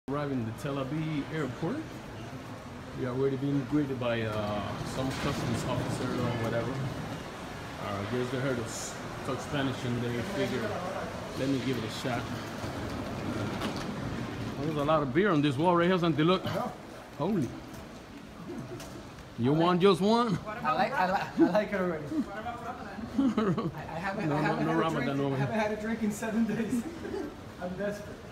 Arriving at the Tel Aviv airport. We are already being greeted by some customs officer or whatever. I guess they heard us talk Spanish and they figured, let me give it a shot. There's a lot of beer on this wall right here, Santi. Look. Holy. You want just one? I like it already. I haven't had a drink in 7 days. I'm desperate.